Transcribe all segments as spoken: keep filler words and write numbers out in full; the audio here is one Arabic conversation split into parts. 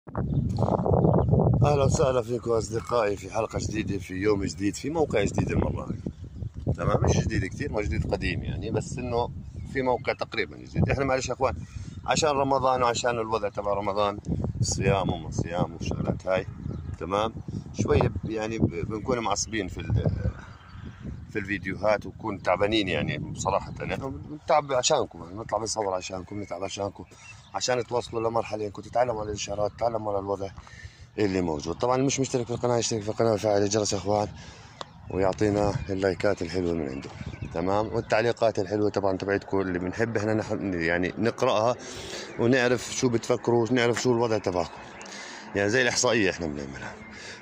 أهلا وسهلا فيكم أصدقائي في حلقة جديدة في يوم جديد في موقع جديد المرة هاي. تمام، مش جديد كتير، مو جديد قديم يعني، بس إنه في موقع تقريبا جديد. إحنا معلش يا إخوان عشان رمضان وعشان الوضع تبع رمضان، الصيام وما صيام والشغلات هاي. تمام، شوية يعني بنكون معصبين في في الفيديوهات وكون تعبانين يعني بصراحة. يعني بنتعب عشانكم، يعني نطلع بنصور عشانكم، نتعب عشانكم، عشان توصلوا لمرحلة انكم تتعلموا على الإشارات، تتعلموا على الوضع اللي موجود. طبعا مش مشترك في القناة يشترك في القناة ويفعل الجرس يا اخوان، ويعطينا اللايكات الحلوة من عنده. تمام، والتعليقات الحلوة طبعا تبعتكم اللي بنحب احنا نحن يعني نقرأها ونعرف شو بتفكروا، نعرف شو الوضع تبعكم، يعني زي الإحصائية احنا بنعملها.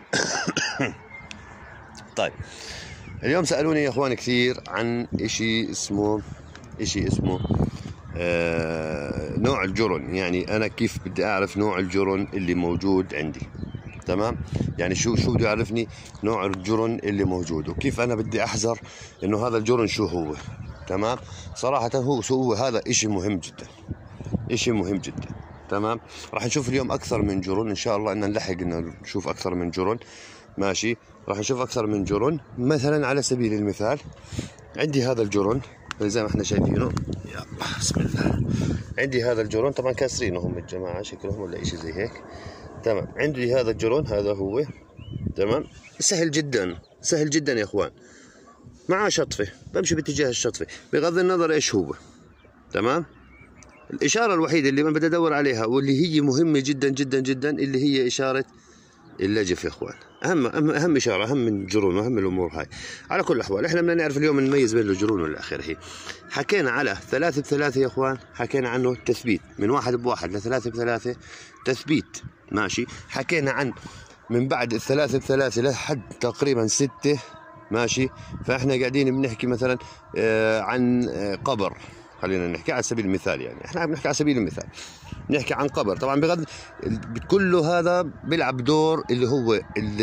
طيب، اليوم سألوني يا اخوان كثير عن اشي اسمه اشي اسمه آه نوع الجرن. يعني انا كيف بدي اعرف نوع الجرن اللي موجود عندي؟ تمام، يعني شو شو بده يعرفني نوع الجرن اللي موجود، وكيف انا بدي احذر انه هذا الجرن شو هو. تمام، صراحة هو شو هو، هذا اشي مهم جدا، اشي مهم جدا. تمام، راح نشوف اليوم اكثر من جرن ان شاء الله، ان نلحق ان نشوف اكثر من جرن. ماشي، راح نشوف اكثر من جرن. مثلا على سبيل المثال عندي هذا الجرن زي ما احنا شايفينه، يا بسم الله. عندي هذا الجرن، طبعا كاسرينه هم الجماعه شكلهم ولا شيء زي هيك. تمام، عندي هذا الجرن، هذا هو. تمام، سهل جدا، سهل جدا يا اخوان. معاه شطفه، بمشي باتجاه الشطفه بغض النظر ايش هو. تمام، الاشاره الوحيده اللي ما بدي ادور عليها واللي هي مهمه جدا جدا جدا اللي هي اشاره اللجف يا اخوان. اهم اهم اهم اشاره، اهم من الجرون واهم الامور هاي. على كل الاحوال احنا بدنا نعرف اليوم نميز بين الجرون والى اخره. حكينا على ثلاثة بثلاثة يا اخوان، حكينا عنه تثبيت من واحد بواحد لثلاثة بثلاثة تثبيت. ماشي، حكينا عن من بعد الثلاثة بثلاثة لحد تقريبا ستة. ماشي، فاحنا قاعدين بنحكي مثلا آه عن آه قبر، خلينا نحكي على سبيل المثال، يعني احنا بنحكي على سبيل المثال نحكي عن قبر. طبعا بغض كله هذا بيلعب دور اللي هو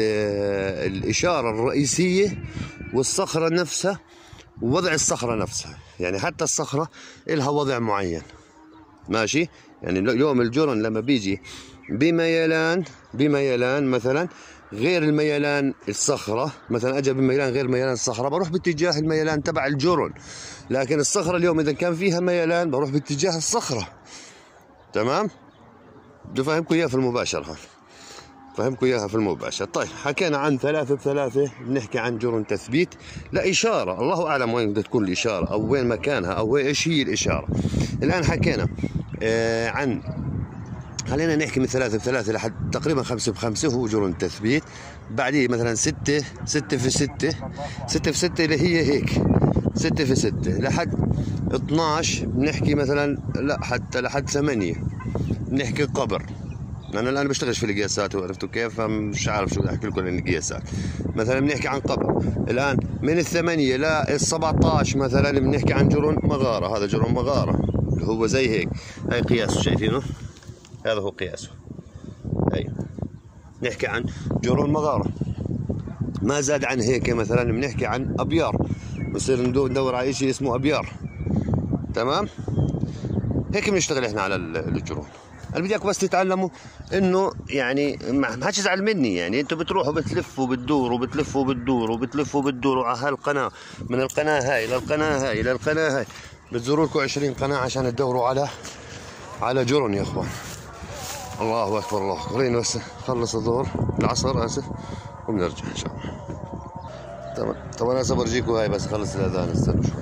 الإشارة الرئيسية والصخرة نفسها ووضع الصخرة نفسها. يعني حتى الصخرة إلها وضع معين. ماشي، يعني اليوم الجرن لما بيجي بميلان بميلان مثلا غير الميلان الصخرة، مثلا اجى بميلان غير ميلان الصخرة بروح باتجاه الميلان تبع الجرن. لكن الصخرة اليوم اذا كان فيها ميلان بروح باتجاه الصخرة. تمام، بدي افهمكم اياها في المباشر، ها فهمكم اياها في المباشر. طيب، حكينا عن ثلاثة بثلاثة، بنحكي عن جرن تثبيت لإشارة، الله اعلم وين بدها تكون الإشارة او وين مكانها او ايش هي الإشارة. الان حكينا آه عن، خلينا نحكي من ثلاثة بثلاثة لحد تقريبا خمسة بخمسة هو جرن تثبيت. بعديه مثلا ستة ستة في ستة ستة في ستة اللي هي هيك ستة في ستة لحد اثناش بنحكي مثلا، لا حتى لحد ثمانية بنحكي قبر. انا الان بشتغلش في القياسات وعرفتوا كيف، فمش عارف شو بدي احكي لكم عن القياسات. مثلا بنحكي عن قبر. الان من الثمانية للسبعطاش مثلا بنحكي عن جرن مغارة. هذا جرن مغارة اللي هو زي هيك، هاي قياسه شايفينه، هذا هو قياسه. ايوه، نحكي عن جرون مغارة. ما زاد عن هيك مثلا بنحكي عن ابيار، بصير ندور على شيء اسمه ابيار. تمام، هيك بنشتغل احنا على الجرون. انا بدي اياكم بس تتعلموا انه يعني ما حدش يزعل مني، يعني انتم بتروحوا بتلفوا بتدوروا بتلفوا بتدوروا بتلفوا بتدوروا على هالقناه، من القناه هاي للقناه هاي للقناه هاي، بتزوروا لكم عشرين قناه عشان تدوروا على على جرن يا اخوان. الله اكبر، الله اكبر. خلينا بس نخلص الظهر العصر اسف وبنرجع ان شاء الله. تمام، طبعا انا هسه برجيكم هاي بس خلص الاذان، استنوا شوي.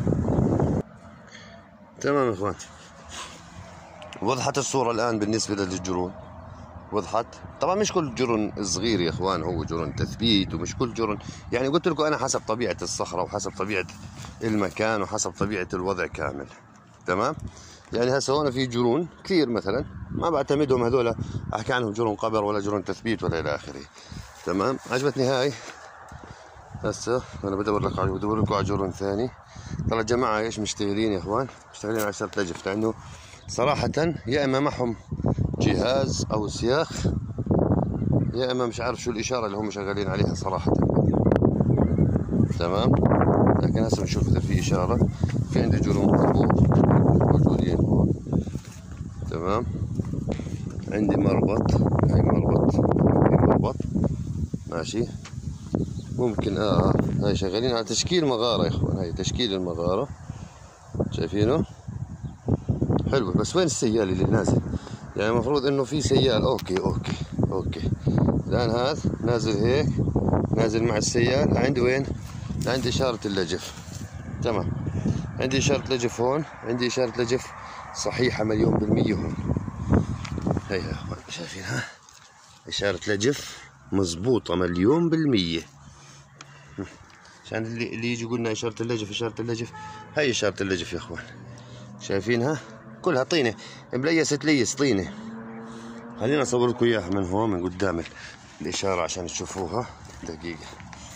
تمام يا اخوان، وضحت الصورة الان بالنسبة للجرون، وضحت. طبعا مش كل جرن صغير يا اخوان هو جرن تثبيت، ومش كل جرن، يعني قلت لكم انا حسب طبيعة الصخرة وحسب طبيعة المكان وحسب طبيعة الوضع كامل. تمام، يعني هسه هون في جرون كثير مثلا ما بعتمدهم هذول احكي عنهم جرون قبر ولا جرون تثبيت ولا الى اخره. تمام، عجبتني هاي. هسه انا بدور لك على بدور لكم على جرون ثاني. ترى الجماعه ايش مشتغلين يا اخوان، مشتغلين على شرط لجف، لانه صراحه يا اما معهم جهاز او سياخ يا اما مش عارف شو الاشاره اللي هم شغالين عليها صراحه. تمام، لكن هسه بنشوف اذا في اشاره. في عندي جرون طابور موجودين هون. تمام، عندي مربط، هاي مربط ماشي. ممكن اه هاي شغالين على تشكيل مغارة يا اخوان، هاي تشكيل المغارة شايفينه حلو. بس وين السيال اللي نازل؟ يعني المفروض انه في سيال. اوكي اوكي اوكي الان هذا نازل هيك، نازل مع السيال. عندي وين؟ عندي اشارة اللجف. تمام، عندي اشارة لجف هون، عندي اشارة لجف صحيحة مليون بالمية هون. هي يا اخوان شايفينها؟ اشارة لجف مزبوطة مليون بالمية. عشان اللي اللي يجي يقولنا اشارة اللجف اشارة اللجف، هي اشارة اللجف يا اخوان شايفينها؟ كلها طينة مليسة تليس طينة. خلينا اصور لكم اياها من هون من قدام الاشارة عشان تشوفوها. دقيقة.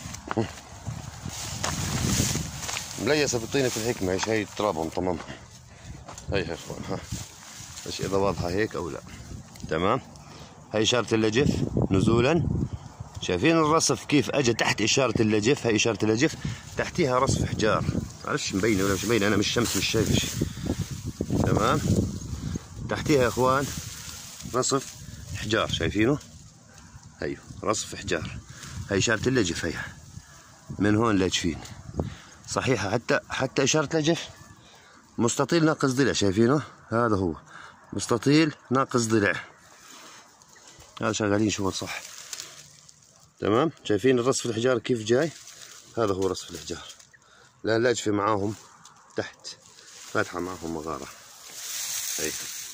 مليسة بالطينة في الحكمة. ايش هي ترابهم تمام. هي يا اخوان ها، ايش اذا واضحة هيك او لا. تمام. هي اشارة اللجف نزولا. شايفين الرصف كيف اجى تحت اشارة اللجف؟ هي اشارة اللجف تحتيها رصف حجار. معرفش مبينة ولا مش مبينة، انا مش شمس مش شايف شيء. تمام. تحتيها يا اخوان رصف حجار شايفينه؟ هيو رصف حجار. هي اشارة اللجف. هي من هون لجفين صحيحة. حتى حتى اشارة لجف مستطيل ناقص ضلع شايفينه؟ هذا هو مستطيل ناقص ضلع. هذا شغالين شغل صح. تمام. شايفين الرصف الحجار كيف جاي؟ هذا هو رصف الحجار. لا لجفة معاهم تحت فاتحة معاهم مغارة. هي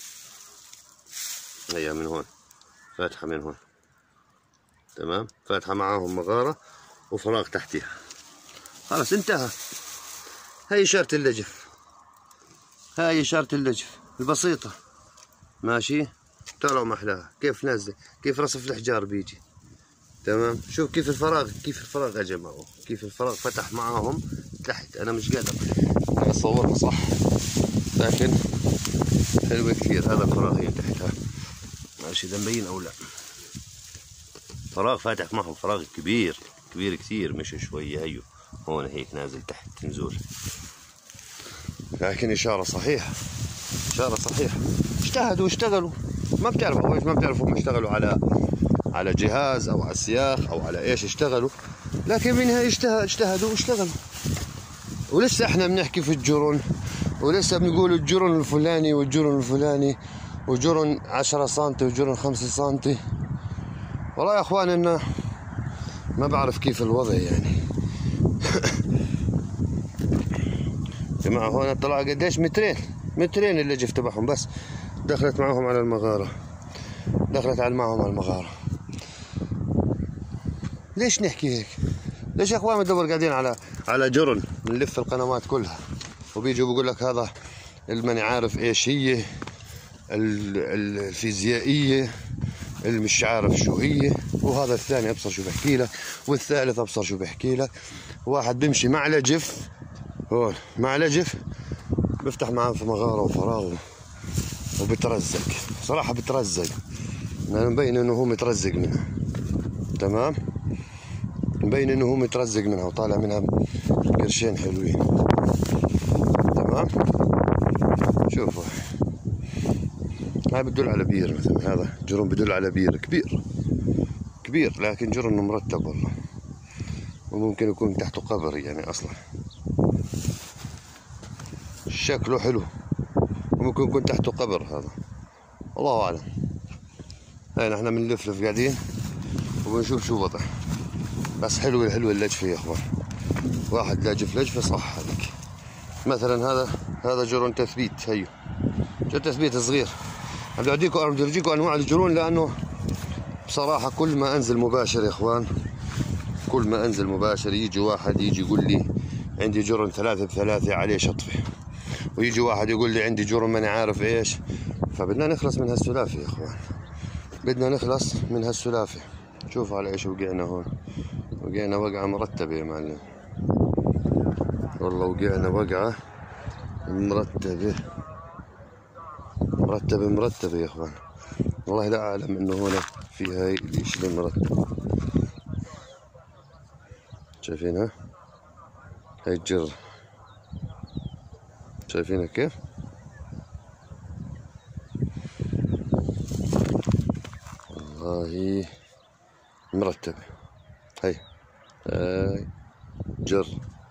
هي من هون فاتحة من هون. تمام. فاتحة معاهم مغارة وفراغ تحتها. خلاص انتهى. هاي إشارة اللجف، هاي إشارة اللجف البسيطة. ماشي. ترى ما أحلاها كيف نازلة، كيف رصف الحجار بيجي. تمام. شوف كيف الفراغ، كيف الفراغ اجى معه، كيف الفراغ فتح معاهم تحت. انا مش قادر اصورها صح، لكن حلوة كثير. هذا الفراغ هي تحتها. ماشي اذا مبين او لا. فراغ فاتح معهم، فراغ كبير كبير كثير مش شوية. هيو هون هيك نازل تحت نزول. لكن اشارة صحيحة، اشارة صحيحة. اجتهدوا واشتغلوا. ما بتعرفوا ايش، ما بتعرفوا هم اشتغلوا على على جهاز او على السياخ او على ايش اشتغلوا، لكن منها اجتهدوا واشتغلوا. ولسه احنا بنحكي في الجرن، ولسه بنقول الجرن الفلاني والجرن الفلاني، وجرن عشرة سنتي وجرن خمسة سنتي. والله يا اخوان انه ما بعرف كيف الوضع يعني. جماعة هون طلع قديش؟ مترين مترين اللجف تبعهم بس. دخلت معهم على المغارة، دخلت على معهم على المغارة. ليش نحكي هيك؟ ليش يا اخوان ندور قاعدين على على جرن؟ بنلف القنوات كلها وبيجوا بقول لك هذا الماني عارف ايش هي الفيزيائية، اللي مش عارف شو هي، وهذا الثاني ابصر شو بحكي لك، والثالث ابصر شو بحكي لك. واحد بيمشي مع لجف هون، مع لجف بفتح معاه في مغارة وفراغ وبترزق. صراحة بترزق، يعني مبين انه هو مترزق منها. تمام. مبين انه هو مترزق منها وطالع منها قرشين حلوين. تمام. شوفوا هاي بتدل على بير مثلا. هذا جرن بدل على بير كبير كبير، لكن جرن مرتب والله، وممكن يكون تحته قبر يعني اصلا. شكله حلو، وممكن يكون تحته قبر هذا، الله اعلم. هاي نحن بنلفلف قاعدين وبنشوف شو وضع. بس حلوة حلوة اللجفة يا اخوان. واحد لاجف لجفة صح هذيك. مثلا هذا هذا جرن تثبيت. هيو جرن تثبيت صغير. بدي اوديكم بدي اورجيكم انواع الجرون، لانه بصراحة كل ما انزل مباشر يا اخوان، كل ما انزل مباشر يجي واحد يجي يقول لي عندي جرن ثلاثة بثلاثة عليه شطفة، ويجي واحد يقول لي عندي جرن ماني عارف ايش. فبدنا نخلص من هالسلافة يا اخوان، بدنا نخلص من هالسلافة. شوفوا على ايش وقعنا هون. وقعنا وقعة مرتبة يا معلم، والله وقعنا وقعة مرتبة مرتبة مرتبة يا اخوان. والله لا اعلم انه هون في هاي الاشي المرتب. شايفينها؟ هاي الجر شايفينها كيف؟ والله مرتبة هي هاي جر.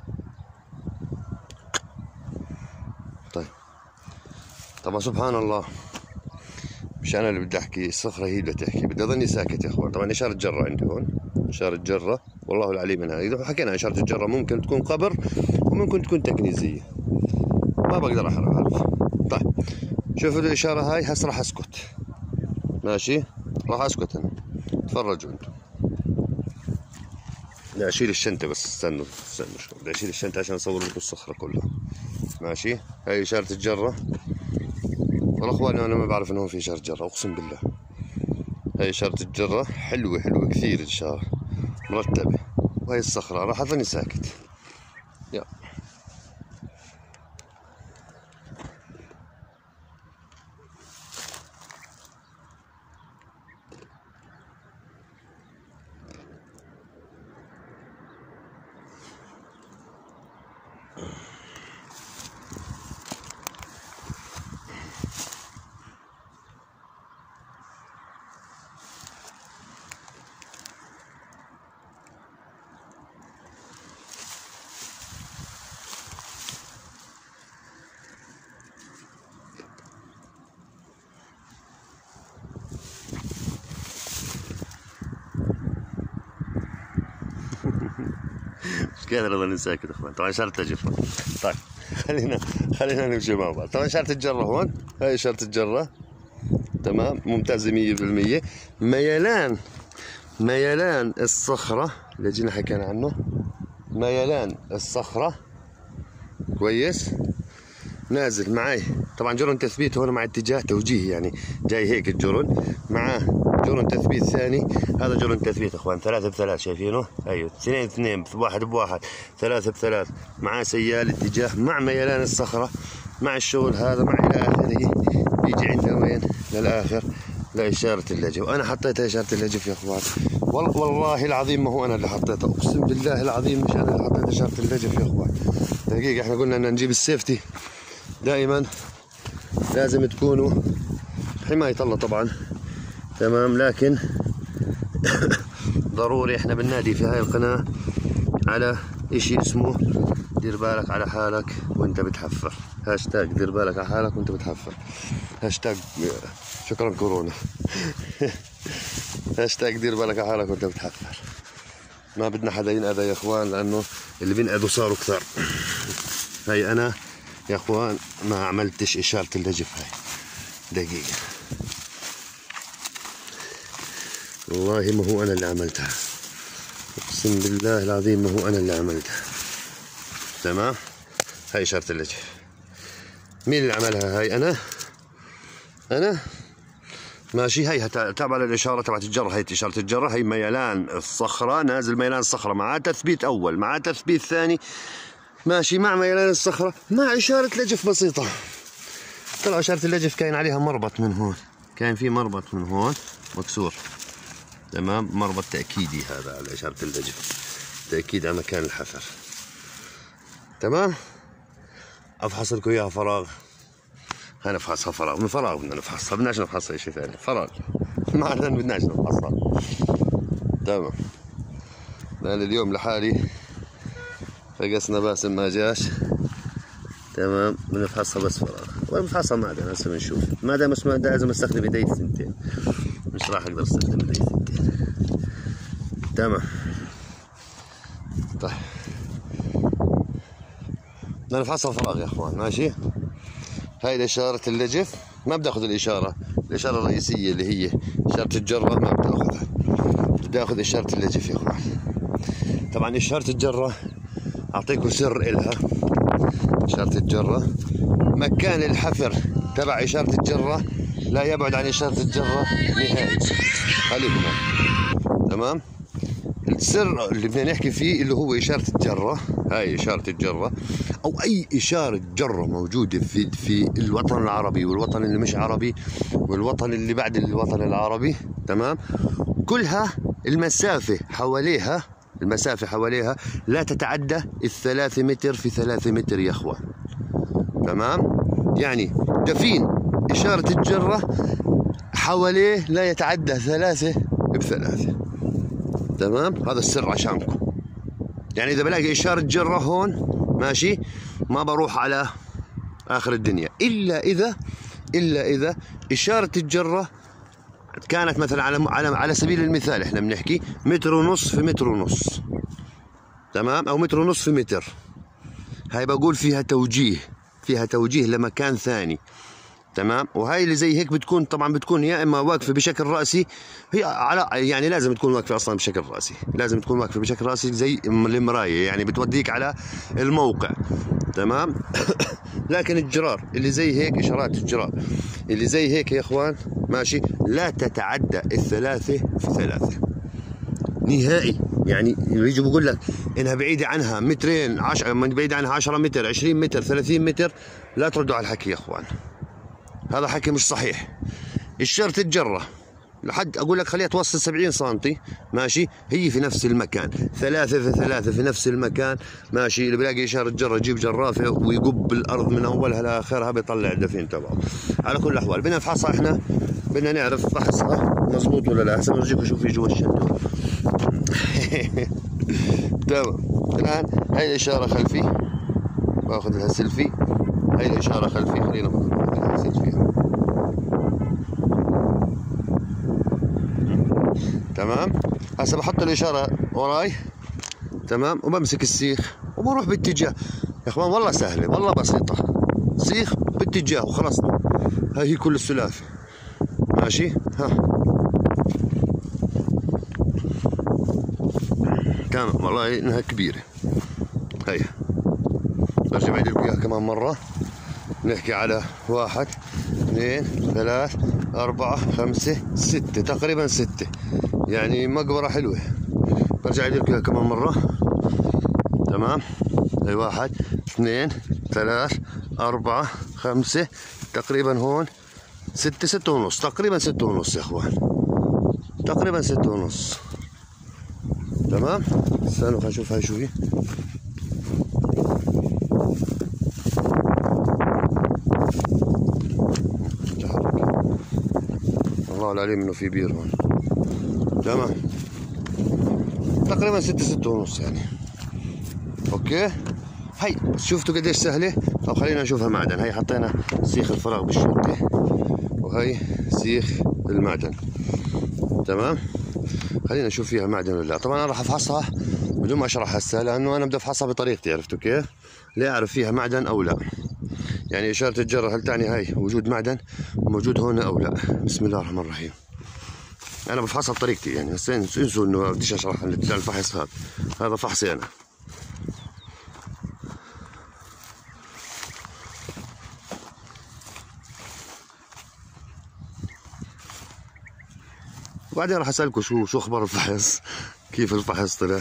طيب طبعا سبحان الله مش انا اللي بدي احكي، الصخره هي اللي تحكي، بدي اضلني ساكت يا اخوان. طبعا اشاره جره عندي هون، اشاره جره والله العليم منها. اذا حكينا اشاره الجره ممكن تكون قبر وممكن تكون تكنيزيه، ما بقدر اعرف. طيب شوفوا الاشاره هاي، هسه راح اسكت ماشي، راح اسكت انا، تفرجوا انتم. بدي اشيل الشنطه بس، استنوا استنوا شوي، بدي اشيل الشنطه عشان اصور لكم الصخره كلها ماشي. هاي اشاره الجره، والاخوان انا ما بعرف انه هون في اشاره جره اقسم بالله. هاي اشاره الجره حلوه حلوه كثير الاشاره مرتبه. وهي الصخره راح اظني ساكت. يا مش قادر اظل ساكت اخوان. طبعا اشاره تجف. طيب خلينا خلينا نمشي مع بعض. طبعا اشاره الجره هون، هاي اشاره الجره تمام ممتازه مية بالمية. ميلان ميلان الصخره اللي جينا حكينا عنه، ميلان الصخره كويس نازل معي. طبعا جرن تثبيت هون مع اتجاه توجيهي، يعني جاي هيك الجرن معاه جرن تثبيت ثاني. هذا جرن تثبيت اخوان، ثلاثة بثلاث شايفينه؟ ايوه اثنين اثنين واحد بواحد، ثلاثة بثلاث، معاه سيال اتجاه مع ميلان الصخرة مع الشغل هذا مع الى اخره. بيجي عندنا وين؟ للاخر لإشارة اللجف. وأنا حطيتها إشارة اللجف يا إخوان، والله العظيم ما هو أنا اللي حطيتها، أقسم بالله العظيم مش أنا اللي حطيت إشارة اللجف يا إخوان. دقيقة إحنا قلنا إن نجيب السيفتي دائما، لازم تكونوا حماية الله طبعا تمام، لكن ضروري إحنا بننادي في هاي القناة على إشي اسمه دير بالك على حالك وأنت بتحفر. هاشتاج دير بالك على حالك وأنت بتحفر. هاشتاج شكرا كورونا. هاشتاج دير بالك على حالك وأنت بتحفر. ما بدنا حدا ينأذى يا إخوان، لأنه اللي بينأذوا صاروا كثار. هاي أنا يا إخوان ما عملتش إشارة اللجف هاي. دقيقة والله ما هو أنا اللي عملتها، أقسم بالله العظيم ما هو أنا اللي عملتها تمام. هاي إشارة اللجف، مين اللي عملها؟ هاي أنا أنا ماشي. هي تابع للإشارة تبعت الجرة، هي إشارة الجرة، هي ميلان الصخرة، نازل ميلان الصخرة مع تثبيت أول مع تثبيت ثاني ماشي مع ميلان الصخرة مع إشارة لجف بسيطة. طلع إشارة اللجف كاين عليها مربط من هون، كان في مربط من هون مكسور تمام، مربط تأكيدي هذا على إشارة اللجف، تأكيد على مكان الحفر تمام. أفحص لكم إياها فراغ، هنفحصها فراغ، من فراغ بدنا نفحصها، بدناش نفحصها شيء ثاني، فراغ ما عندنا بدناش نفحصها تمام. أنا اليوم لحالي فقسنا باسم ما جاش تمام، بنفحصها بس فراغ، ونفحصها معدن هسه بنشوف. ما دام اسمه لازم استخدم ايدي الثنتين، مش راح اقدر استخدم ايدي الثنتين تمام. طيب بدنا نفحصها فراغ يا اخوان ماشي. هاي إشارة اللجف ما بدي اخذ الاشاره، الاشاره الرئيسيه اللي هي اشاره الجره ما بدي اخذها، بدي اخذ اشاره اللجف يا اخوان. طبعا اشاره الجره اعطيكم سر الها، اشاره الجره مكان الحفر تبع اشاره الجره لا يبعد عن اشاره الجره نهائي، خليكم تمام. السر اللي بدنا نحكي فيه اللي هو اشاره الجره، هاي اشاره الجره او اي اشاره جره موجوده في في الوطن العربي والوطن اللي مش عربي والوطن اللي بعد الوطن العربي تمام، كلها المسافه حواليها المسافه حواليها لا تتعدى الثلاثة متر في ثلاثة متر يا اخوان تمام. يعني دفين اشاره الجره حواليه لا يتعدى ثلاثة بثلاثة تمام؟ هذا السر عشانكم. يعني اذا بلاقي اشاره جره هون ماشي، ما بروح على اخر الدنيا، الا اذا الا اذا اشاره الجره كانت مثلا على على على سبيل المثال احنا بنحكي متر ونص في متر ونص، تمام؟ او متر ونص في متر، هاي بقول فيها توجيه، فيها توجيه لمكان ثاني، تمام؟ وهاي اللي زي هيك بتكون طبعا بتكون يا اما واقفه بشكل راسي، هي على يعني لازم تكون واقفه اصلا بشكل راسي، لازم تكون واقفه بشكل راسي زي المرايه، يعني بتوديك على الموقع، تمام؟ لكن الجرار اللي زي هيك، اشارات الجرار اللي زي هيك يا اخوان ماشي، لا تتعدى الثلاثه في ثلاثه نهائي. يعني يجي بقول لك انها بعيده عنها مترين، عشرة بعيده عنها عشرة متر، عشرين متر، ثلاثين متر، لا تردوا على الحكي يا اخوان، هذا حكي مش صحيح. الشرط الجره لحد اقول لك خليها توصل سبعين سنتي ماشي، هي في نفس المكان، ثلاثة في ثلاثة في نفس المكان ماشي. اللي بلاقي اشاره جره يجيب جرافه ويقب الارض من اولها لاخرها بيطلع الدفين تبعه. على كل الاحوال بدنا نفحصها، احنا بدنا نعرف فحصها مضبوط ولا لا. هسه بنرجيكم شوف في جوا الشنطه. تمام. الان هاي الاشاره خلفي، باخذ لها سيلفي. هاي الاشاره خلفي، خلينا باخذ لها سيلفي. تمام. هسه بحط الاشاره وراي، تمام، وبمسك السيخ وبروح باتجاه. يا اخوان والله سهله، والله بسيطه، سيخ باتجاه وخلاص. هاي هي كل السلافه ماشي. ها تمام، والله انها كبيره. هي برجع بعيد لكم اياها كمان مره. نحكي على واحد اثنين ثلاث أربعة خمسة ستة، تقريبا ستة، يعني مقبرة حلوة. برجع لكم اياها كمان مرة. تمام. هي واحد اثنين ثلاث أربعة خمسة، تقريبا هون ستة، ستة ونص، تقريبا ستة ونص يا اخوان، تقريبا ستة ونص. تمام. استنوا خلينا نشوف هاي شو هي. الله العليم انه في بير هون. تمام. تقريبا ستة، ستة ونص يعني. اوكي. هي شفتوا قديش سهله. طب خلينا نشوفها معدن. هي حطينا سيخ الفراغ بالشرطه، وهي سيخ المعدن. تمام. خلينا نشوف فيها معدن ولا لا. طبعا انا راح افحصها بدون ما اشرح هسه، لانه انا بدي افحصها بطريقتي، عرفتوا كيف؟ لاعرف فيها معدن او لا. يعني اشاره الجره هل تعني هاي وجود معدن موجود هون او لا؟ بسم الله الرحمن الرحيم. انا بفحصها بطريقتي، يعني هسه انسوا انه بديش اشرح الفحص هذا، هذا فحصي انا. وبعدين راح اسالكم شو شو اخبار الفحص، كيف الفحص طلع.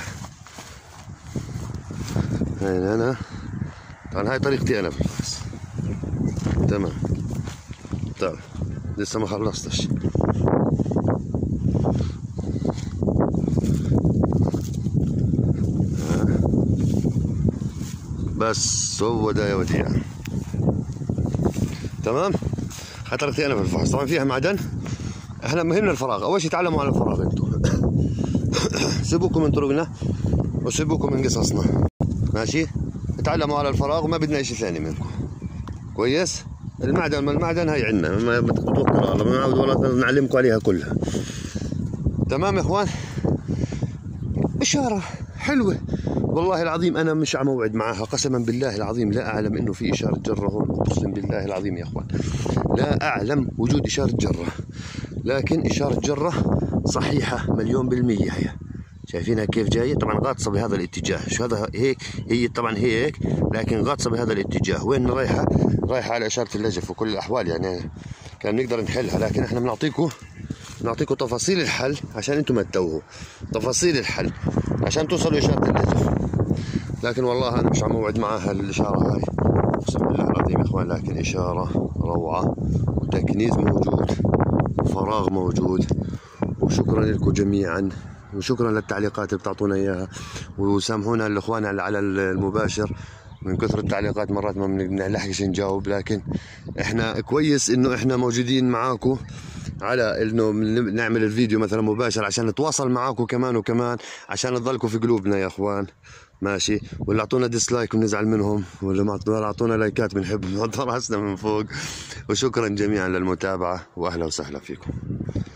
هاي انا طبعا هاي طريقتي انا في الفحص. تمام. طيب لسه ما خلصتش. بس هو ده يا وديع. تمام. هاي طريقتي انا في الفحص. طبعا فيها معدن. احنا مهمنا الفراغ، اول شيء تعلموا على الفراغ انتم. سيبوكم من طرقنا وسيبوكم من قصصنا ماشي. تعلموا على الفراغ وما بدنا شيء ثاني منكم. كويس. المعدن ما المعدن هاي عندنا، ما بتوكلوا على الله، ما ولا نعلمكم عليها كلها. تمام يا اخوان. اشاره حلوه والله العظيم، انا مش على موعد معاها قسما بالله العظيم. لا اعلم انه في اشاره جره هون، اقسم بالله العظيم يا اخوان لا اعلم وجود اشاره جره، لكن اشاره جره صحيحه مليون بالميه. هي شايفينها كيف جايه؟ طبعا غاطسه بهذا الاتجاه. شو هذا هيك؟ هي طبعا هيك، لكن غاطسه بهذا الاتجاه. وين رايحه؟ رايحه على اشاره اللجف. وكل الاحوال يعني كان نقدر نحلها، لكن احنا بنعطيكم بنعطيكم تفاصيل الحل عشان انتم ما تتوهوا. تفاصيل الحل عشان توصلوا اشاره اللجف. لكن والله انا مش على موعد معاها الاشاره هاي، اقسم بالله العظيم يا اخوان. لكن اشاره روعه، وتكنيز موجود، وفراغ موجود. وشكرا لكم جميعا، وشكرا للتعليقات اللي بتعطونا اياها. وسامحونا الاخوان على المباشر من كثر التعليقات، مرات ما بنلحقش نجاوب، لكن احنا كويس انه احنا موجودين معاكم على انه نعمل الفيديو مثلا مباشر عشان نتواصل معاكم كمان وكمان عشان تضلكم في قلوبنا يا اخوان. ماشي، واللي اعطونا ديسلايك بنزعل منهم، واللي ما اعطونا لايكات بنحب نحط راسنا من فوق. وشكرا جميعا للمتابعة، واهلا وسهلا فيكم.